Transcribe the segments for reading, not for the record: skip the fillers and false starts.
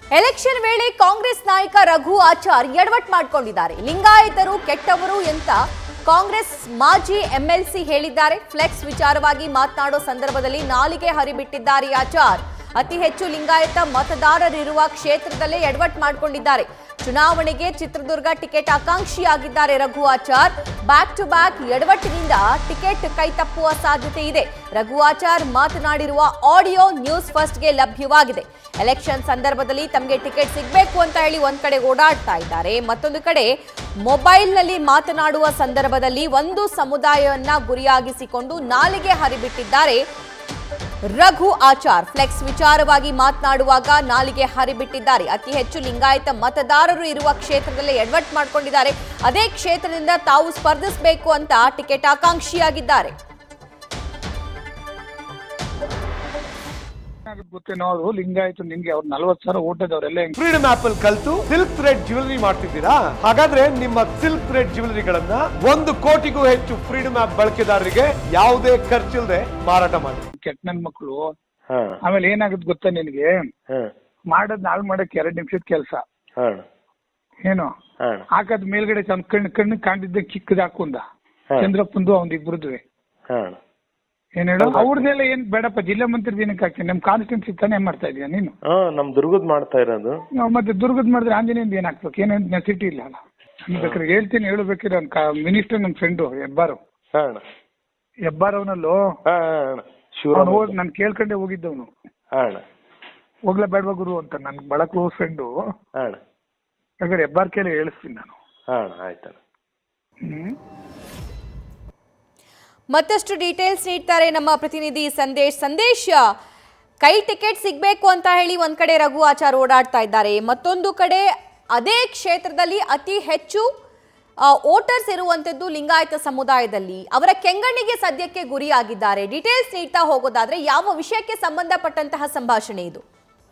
Election ವೇಳೆ ಕಾಂಗ್ರೆಸ್ ನಾಯಕ ರಘು ಆಚಾರ್ ಎಡವಟ್ ಮಾಡಿಕೊಂಡಿದ್ದಾರೆ. ಲಿಂಗಾಯತರು ಕೆಟ್ಟವರು ಅಂತ ಕಾಂಗ್ರೆಸ್ ಮಾಜಿ ಎಂಎಲ್ಸಿ ಹೇಳಿದ್ದಾರೆ. ಫ್ಲೆಕ್ಸ್ ವಿಚಾರವಾಗಿ ಮಾತನಾಡೋ ಸಂದರ್ಭದಲ್ಲಿ ನಾಲಿಗೆ ಹರಿಬಿಟ್ಟಿದ್ದಾರೆ ಆಚಾರ್. ಅತಿ ಹೆಚ್ಚು ಲಿಂಗಾಯತ ಮತದಾರರಿರುವ ಕ್ಷೇತ್ರದಲ್ಲೇ ಎಡವಟ್ ಮಾಡಿಕೊಂಡಿದ್ದಾರೆ. ಚುನಾವಣೆಗೆ ಚಿತ್ರದುರ್ಗ ಟಿಕೆಟ್ ಆಕಾಂಕ್ಷಿಯಾಗಿದ್ದಾರೆ Raghu Achar. Back to back ಎಡವಟ್ಟಿನಿಂದ ಟಿಕೆಟ್ ಕೈ ತಪ್ಪುವ ಸಾಧ್ಯತೆ ಇದೆ. ರಘು ಆಚಾರ್ ಮಾತನಾಡಿರುವ ಆಡಿಯೋ ನ್ಯೂಸ್ ಫಸ್ಟ್ಗೆ ಲಭ್ಯವಾಗಿದೆ. ಎಲೆಕ್ಷನ್ ಸಂದರ್ಭದಲ್ಲಿ ತಮಗೆ ಟಿಕೆಟ್ ಸಿಗಬೇಕು ಅಂತ ಹೇಳಿ ಒಂದ್ ಕಡೆ ಓಡಾಡ್ತಾ ಇದ್ದಾರೆ, ಮತ್ತೊಂದು ಕಡೆ ಮೊಬೈಲ್ನಲ್ಲಿ ಮಾತನಾಡುವ ಸಂದರ್ಭದಲ್ಲಿ ಒಂದು ಸಮುದಾಯವನ್ನ ಗುರಿಯಾಗಿಸಿಕೊಂಡು ನಾಲಿಗೆ ಹರಿಬಿಟ್ಟಿದ್ದಾರೆ ರಘು ಆಚಾರ್. ಫ್ಲೆಕ್ಸ್ ವಿಚಾರವಾಗಿ ಮಾತನಾಡುವಾಗ ನಾಲಿಗೆ ಹರಿಬಿಟ್ಟಿದ್ದಾರೆ. ಅತಿ ಹೆಚ್ಚು ಲಿಂಗಾಯತ ಮತದಾರರು ಇರುವ ಕ್ಷೇತ್ರದಲ್ಲೇ ಎಡವಟ್ ಮಾಡಿಕೊಂಡಿದ್ದಾರೆ. ಅದೇ ಕ್ಷೇತ್ರದಿಂದ ತಾವು ಸ್ಪರ್ಧಿಸಬೇಕು ಅಂತ ಟಿಕೆಟ್ ಆಕಾಂಕ್ಷಿಯಾಗಿದ್ದಾರೆ. ಗೊತ್ತೇನೋ ಅವರು ಲಿಂಗಾಯತ ನಿಮ್ಗೆ ಅವ್ರು 40,000 ಓಟದವರೆಲ್ಲ ಫ್ರೀಡಮ್ ಆಪ್ ಅಲ್ಲಿ ಕಲ್ತು ಸಿಲ್ಕ್ ಥ್ರೆಡ್ ಜ್ಯುವೆಲರಿ ಮಾಡ್ತಿದ್ದೀರಾ? ಹಾಗಾದ್ರೆ ನಿಮ್ಮ ಸಿಲ್ಕ್ ಥ್ರೆಡ್ ಜ್ಯುವೆಲರಿಗಳನ್ನ 1 ಕೋಟಿಗೂ ಹೆಚ್ಚು ಫ್ರೀಡಮ್ ಆಪ್ ಬಳಕೆದಾರರಿಗೆ ಯಾವುದೇ ಖರ್ಚಿಲ್ಲದೆ ಮಾರಾಟ ಮಾಡಿ. ಕೆಟ್ಟ ನನ್ ಮಕ್ಕಳು ಆಮೇಲೆ ಏನಾಗುತ್ತೆ ಗೊತ್ತಾ ನಿನಗೆ, ಮಾಡೋದ್ ನಾಳೆ ಮಾಡಕ್ 2 ನಿಮಿಷದ ಕೆಲಸ ಏನು ಹಾಕದ್ ಮೇಲ್ಗಡೆ ಕಣ್ಣು ಕಾಣಿದ್ದ ಚಿಕ್ಕದ ಹಾಕುಂದ ಚಂದ್ರಪ್ಪಂದು ಅವ್ನ ಇಬ್ರದ್ವೆ ಏನ್ ಹೇಳೋ ಅವ್ರನ್ನೆಲ್ಲ ಏನ್ ಬೇಡಪ್ಪ, ಜಿಲ್ಲಾ ಮಂತ್ರಿ ದಿನಕ್ಕೆ ಹಾಕ್ತೀನಿ. ನಮ್ ಕಾನ್ಸ್ಟಿಟ್ಯೂನ್ಸಿ ತಾನೇ ಮಾಡ್ತಾ ಇದೀಯ ನೀನು? ನಮ್ ದುರ್ಗದ್ ಮಾಡ್ತಾ ಇರೋದು. ಮತ್ತೆ ದುರ್ಗದ್ ಮಾಡಿದ್ರೆ ಆಂಜನೇಯಂದು ಏನ್ ಹಾಕ್ಬೇಕು? ಏನೋ ನೆಸಿಟಿ ಇಲ್ಲ ಅಲ್ಲ. ಬೇಕಾದ್ರೆ ಹೇಳ್ತೀನಿ, ಹೇಳಬೇಕಿರ ಮಿನಿಸ್ಟರ್ ನಮ್ ಫ್ರೆಂಡು ಹೆಬ್ಬಾರ್ ಅವನಲ್ಲೋ ನಾನು ಕೇಳ್ಕೊಂಡೆ ಹೋಗಿದ್ದವನು. ಹೋಗ್ಲಾ ಬೇಡವಾ ಗುರು ಅಂತ ನನ್ ಬಹಳ ಕ್ಲೋಸ್ ಫ್ರೆಂಡು. ಬೇಕಾದ್ರೆ ಹೆಬ್ಬಾರ್ ಕೇಳಿ ಹೇಳಿಸ್ತೀನಿ ನಾನು. ಮತ್ತಷ್ಟು ಡೀಟೇಲ್ಸ್ ನೀಡ್ತಾರೆ ನಮ್ಮ ಪ್ರತಿನಿಧಿ ಸಂದೇಶ್. ಕೈ ಟಿಕೆಟ್ ಸಿಗಬೇಕು ಅಂತ ಹೇಳಿ ಒಂದ್ ಕಡೆ ರಘು ಆಚಾರ್ ಓಡಾಡ್ತಾ ಇದ್ದಾರೆ, ಮತ್ತೊಂದು ಕಡೆ ಅದೇ ಕ್ಷೇತ್ರದಲ್ಲಿ ಅತಿ ಹೆಚ್ಚು ವೋಟರ್ಸ್ ಇರುವಂತದ್ದು ಲಿಂಗಾಯತ ಸಮುದಾಯದಲ್ಲಿ. ಅವರ ಕೆಂಗಣ್ಣಿಗೆ ಸದ್ಯಕ್ಕೆ ಗುರಿಯಾಗಿದ್ದಾರೆ. ಡೀಟೇಲ್ಸ್ ನೀಡ್ತಾ ಹೋಗೋದಾದ್ರೆ ಯಾವ ವಿಷಯಕ್ಕೆ ಸಂಬಂಧಪಟ್ಟಂತಹ ಸಂಭಾಷಣೆ ಇದು?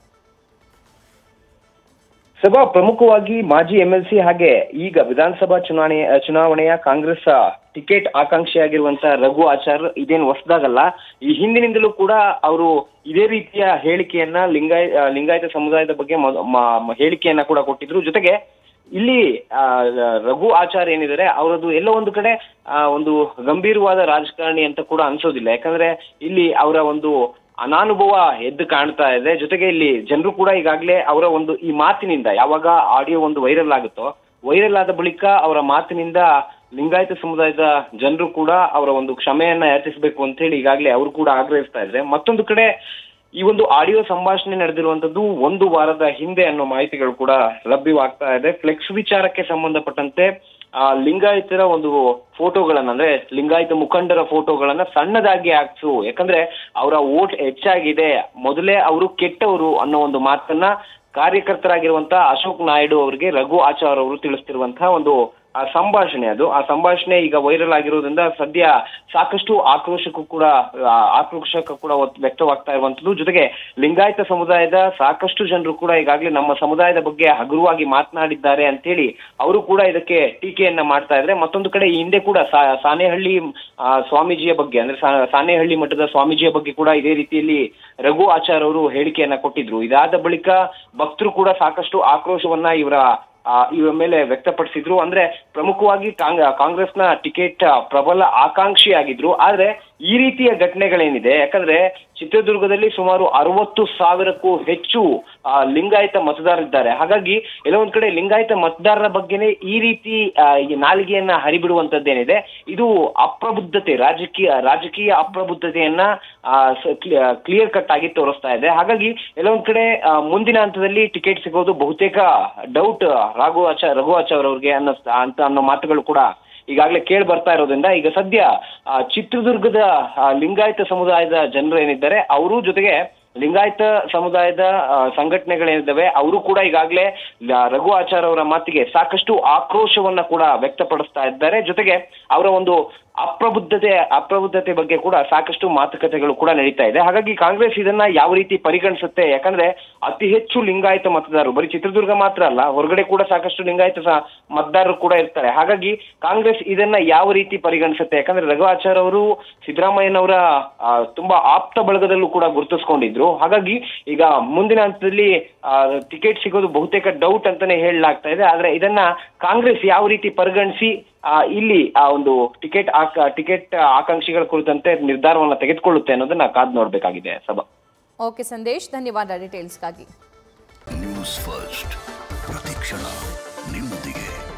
ಸಭಾ ಪ್ರಮುಖವಾಗಿ ಮಾಜಿ ಎಂಎಲ್ಸಿ ಹಾಗೆ ಈಗ ವಿಧಾನಸಭಾ ಚುನಾವಣೆಯ ಕಾಂಗ್ರೆಸ್ ಟಿಕೆಟ್ ಆಕಾಂಕ್ಷಿಯಾಗಿರುವಂತಹ ರಘು ಆಚಾರ್ ಇದೇನು ಹೊಸದಾಗಲ್ಲ. ಈ ಹಿಂದಿನಿಂದಲೂ ಕೂಡ ಅವರು ಇದೇ ರೀತಿಯ ಹೇಳಿಕೆಯನ್ನ ಲಿಂಗಾಯತ ಸಮುದಾಯದ ಬಗ್ಗೆ ಹೇಳಿಕೆಯನ್ನ ಕೂಡ ಕೊಟ್ಟಿದ್ರು. ಜೊತೆಗೆ ಇಲ್ಲಿ ರಘು ಆಚಾರ್ ಏನಿದ್ದಾರೆ ಅವರದ್ದು ಎಲ್ಲೋ ಒಂದು ಕಡೆ ಒಂದು ಗಂಭೀರವಾದ ರಾಜಕಾರಣಿ ಅಂತ ಕೂಡ ಅನ್ಸೋದಿಲ್ಲ. ಯಾಕಂದ್ರೆ ಇಲ್ಲಿ ಅವರ ಒಂದು ಅನಾನುಭವ ಎದ್ದು ಕಾಣ್ತಾ ಇದೆ. ಜೊತೆಗೆ ಇಲ್ಲಿ ಜನರು ಕೂಡ ಈಗಾಗಲೇ ಅವರ ಒಂದು ಈ ಮಾತಿನಿಂದ ಯಾವಾಗ ಆಡಿಯೋ ಒಂದು ವೈರಲ್ ಆಗುತ್ತೋ, ವೈರಲ್ ಆದ ಬಳಿಕ ಅವರ ಮಾತಿನಿಂದ ಲಿಂಗಾಯತ ಸಮುದಾಯದ ಜನರು ಕೂಡ ಅವರ ಒಂದು ಕ್ಷಮೆಯನ್ನ ಯಾಚಿಸಬೇಕು ಅಂತ ಹೇಳಿ ಈಗಾಗಲೇ ಅವರು ಕೂಡ ಆಗ್ರಹಿಸ್ತಾ ಇದ್ದಾರೆ. ಮತ್ತೊಂದು ಕಡೆ ಈ ಒಂದು ಆಡಿಯೋ ಸಂಭಾಷಣೆ ನಡೆದಿರುವಂತದ್ದು 1 ವಾರದ ಹಿಂದೆ ಅನ್ನೋ ಮಾಹಿತಿಗಳು ಕೂಡ ಲಭ್ಯವಾಗ್ತಾ ಇದೆ. ಫ್ಲೆಕ್ಸ್ ವಿಚಾರಕ್ಕೆ ಸಂಬಂಧಪಟ್ಟಂತೆ ಲಿಂಗಾಯತರ ಒಂದು ಫೋಟೋಗಳನ್ನ, ಅಂದ್ರೆ ಲಿಂಗಾಯತ ಮುಖಂಡರ ಫೋಟೋಗಳನ್ನ ಸಣ್ಣದಾಗಿ ಹಾಕ್ಸು, ಯಾಕಂದ್ರೆ ಅವರ ವೋಟ್ ಹೆಚ್ಚಾಗಿದೆ, ಮೊದಲೇ ಅವರು ಕೆಟ್ಟವರು ಅನ್ನೋ ಒಂದು ಮಾತನ್ನ ಕಾರ್ಯಕರ್ತರಾಗಿರುವಂತಹ ಅಶೋಕ್ ನಾಯ್ಡು ಅವರಿಗೆ ರಘು ಆಚಾರ್ ಅವರು ತಿಳಿಸ್ತಿರುವಂತಹ ಒಂದು ಸಂಭಾಷಣೆ ಅದು. ಆ ಸಂಭಾಷಣೆ ಈಗ ವೈರಲ್ ಆಗಿರೋದ್ರಿಂದ ಸದ್ಯ ಸಾಕಷ್ಟು ಆಕ್ರೋಶ ಕೂಡ ವ್ಯಕ್ತವಾಗ್ತಾ ಇರುವಂತದ್ದು. ಜೊತೆಗೆ ಲಿಂಗಾಯತ ಸಮುದಾಯದ ಸಾಕಷ್ಟು ಜನರು ಕೂಡ ಈಗಾಗಲೇ ನಮ್ಮ ಸಮುದಾಯದ ಬಗ್ಗೆ ಹಗುರವಾಗಿ ಮಾತನಾಡಿದ್ದಾರೆ ಅಂತ ಹೇಳಿ ಅವರು ಕೂಡ ಇದಕ್ಕೆ ಟೀಕೆಯನ್ನ ಮಾಡ್ತಾ ಇದ್ರೆ. ಮತ್ತೊಂದು ಕಡೆ ಈ ಹಿಂದೆ ಕೂಡ ಸಾಣೇಹಳ್ಳಿ ಸ್ವಾಮೀಜಿಯ ಬಗ್ಗೆ, ಅಂದ್ರೆ ಸಾಣೇಹಳ್ಳಿ ಮಠದ ಸ್ವಾಮೀಜಿಯ ಬಗ್ಗೆ ಕೂಡ ಇದೇ ರೀತಿಯಲ್ಲಿ ರಘು ಆಚಾರ್ ಅವರು ಹೇಳಿಕೆಯನ್ನ ಕೊಟ್ಟಿದ್ರು. ಇದಾದ ಬಳಿಕ ಭಕ್ತರು ಕೂಡ ಸಾಕಷ್ಟು ಆಕ್ರೋಶವನ್ನ ಇವರ ಮೇಲೆ ವ್ಯಕ್ತಪಡಿಸಿದ್ರು. ಅಂದ್ರೆ ಪ್ರಮುಖವಾಗಿ ಕಾಂಗ್ರೆಸ್ನ ಟಿಕೆಟ್ ಪ್ರಬಲ ಆಕಾಂಕ್ಷಿಯಾಗಿದ್ರು. ಆದ್ರೆ ಈ ರೀತಿಯ ಘಟನೆಗಳೇನಿದೆ, ಯಾಕಂದ್ರೆ ಚಿತ್ರದುರ್ಗದಲ್ಲಿ ಸುಮಾರು 60,000ಕ್ಕೂ ಹೆಚ್ಚು ಲಿಂಗಾಯತ ಮತದಾರರಿದ್ದಾರೆ. ಹಾಗಾಗಿ ಎಲ್ಲ ಒಂದ್ ಕಡೆ ಲಿಂಗಾಯತ ಮತದಾರರ ಬಗ್ಗೆನೇ ಈ ರೀತಿ ನಾಲಿಗೆಯನ್ನ ಹರಿಬಿಡುವಂತದ್ದೇನಿದೆ, ಇದು ಅಪ್ರಬುದ್ಧತೆ, ರಾಜಕೀಯ ಅಪ್ರಬುದ್ಧತೆಯನ್ನ ಕ್ಲಿಯರ್ ಕಟ್ ಆಗಿ ತೋರಿಸ್ತಾ ಇದೆ. ಹಾಗಾಗಿ ಎಲ್ಲ ಒಂದ್ ಕಡೆ ಮುಂದಿನ ಹಂತದಲ್ಲಿ ಟಿಕೆಟ್ ಸಿಗೋದು ಬಹುತೇಕ ಡೌಟ್ ರಘು ಆಚಾರ್ ಅವ್ರಿಗೆ ಅನ್ನೋ ಮಾತುಗಳು ಕೂಡ ಈಗಾಗಲೇ ಕೇಳಿ ಬರ್ತಾ ಇರೋದ್ರಿಂದ ಈಗ ಸದ್ಯ ಚಿತ್ರದುರ್ಗದ ಲಿಂಗಾಯತ ಸಮುದಾಯದ ಜನರು ಏನಿದ್ದಾರೆ ಅವರು, ಜೊತೆಗೆ ಲಿಂಗಾಯತ ಸಮುದಾಯದ ಸಂಘಟನೆಗಳೇನಿದ್ದಾವೆ ಅವರು ಕೂಡ ಈಗಾಗಲೇ ರಘು ಆಚಾರ್ ಅವರ ಮಾತಿಗೆ ಸಾಕಷ್ಟು ಆಕ್ರೋಶವನ್ನ ಕೂಡ ವ್ಯಕ್ತಪಡಿಸ್ತಾ ಇದ್ದಾರೆ. ಜೊತೆಗೆ ಅವರ ಒಂದು ಅಪ್ರಬುದ್ಧತೆ ಬಗ್ಗೆ ಕೂಡ ಸಾಕಷ್ಟು ಮಾತುಕತೆಗಳು ಕೂಡ ನಡೀತಾ ಇದೆ. ಹಾಗಾಗಿ ಕಾಂಗ್ರೆಸ್ ಇದನ್ನ ಯಾವ ರೀತಿ ಪರಿಗಣಿಸುತ್ತೆ, ಯಾಕಂದ್ರೆ ಅತಿ ಹೆಚ್ಚು ಲಿಂಗಾಯತ ಮತದಾರರು ಬರೀ ಚಿತ್ರದುರ್ಗ ಮಾತ್ರ ಅಲ್ಲ, ಹೊರಗಡೆ ಕೂಡ ಸಾಕಷ್ಟು ಲಿಂಗಾಯತ ಮತದಾರರು ಕೂಡ ಇರ್ತಾರೆ. ಹಾಗಾಗಿ ಕಾಂಗ್ರೆಸ್ ಇದನ್ನ ಯಾವ ರೀತಿ ಪರಿಗಣಿಸುತ್ತೆ, ಯಾಕಂದ್ರೆ ರಘು ಆಚಾರ್ ಅವರು ಸಿದ್ದರಾಮಯ್ಯನವರ ತುಂಬಾ ಆಪ್ತ ಬಳಗದಲ್ಲೂ ಕೂಡ ಗುರುತಿಸ್ಕೊಂಡಿದ್ರು. ಹಾಗಾಗಿ ಈಗ ಮುಂದಿನ ಹಂತದಲ್ಲಿ ಟಿಕೆಟ್ ಸಿಗೋದು ಬಹುತೇಕ ಡೌಟ್ ಅಂತಾನೆ ಹೇಳಲಾಗ್ತಾ ಇದೆ. ಆದ್ರೆ ಇದನ್ನ ಕಾಂಗ್ರೆಸ್ ಯಾವ ರೀತಿ ಪರಿಗಣಿಸಿ ಇಲ್ಲಿ ಆ ಒಂದು ಟಿಕೆಟ್ ಆಕಾಂಕ್ಷಿಗಳ ಕುರಿತಂತೆ ನಿರ್ಧಾರವನ್ನ ತೆಗೆದುಕೊಳ್ಳುತ್ತೆ ಅನ್ನೋದನ್ನ ಕಾದ್ ನೋಡ್ಬೇಕಾಗಿದೆ ಸಭಾ. ಓಕೆ ಸಂದೇಶ್, ಧನ್ಯವಾದ ಡೀಟೇಲ್ಸ್ಗಾಗಿ. ನ್ಯೂಸ್ ಫಸ್ಟ್ ಪ್ರತಿಕ್ಷಣ ನಿಮ್ಮೊಂದಿಗೆ.